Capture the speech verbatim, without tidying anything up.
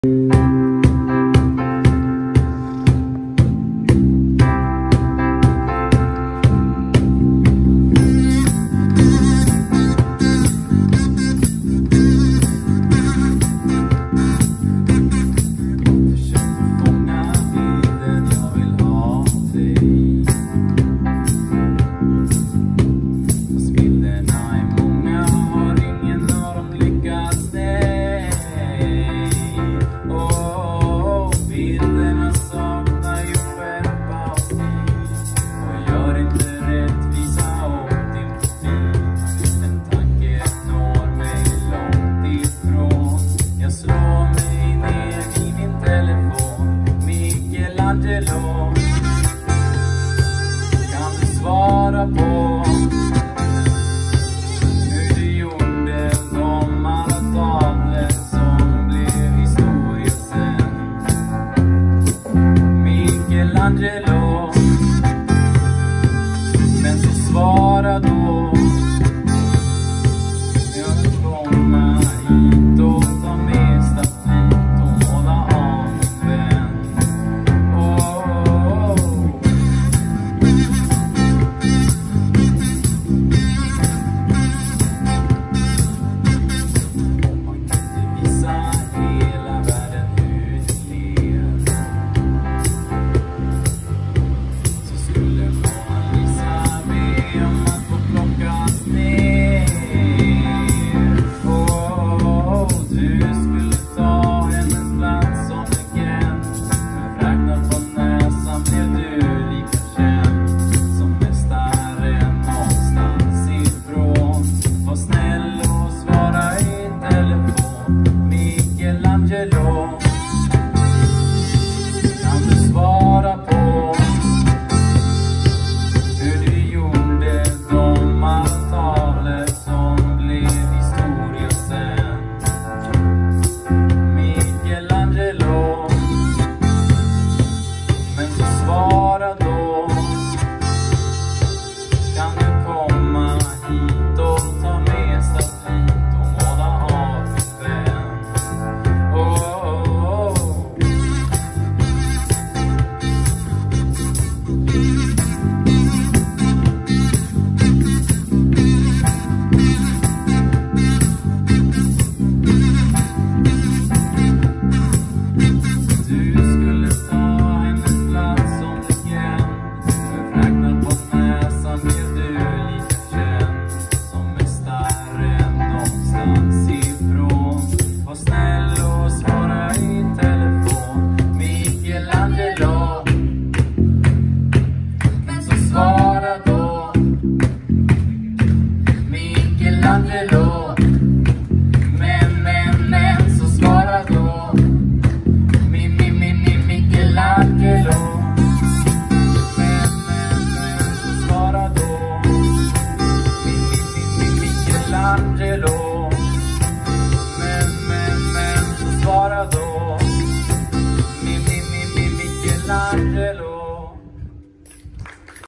Kan du svara på hur du gjorde de alla tavlor som blev historia sen? Michelangelo, men så svara då. Jag vill komma hit och ta med stafett och måla av min vän. Kan du svara på hur du gjorde de alla tavlor som blev historia sen? Michelangelo, men så svara då. Kan du komma hit och ta med stafett och måla av din vän? Michelangelo.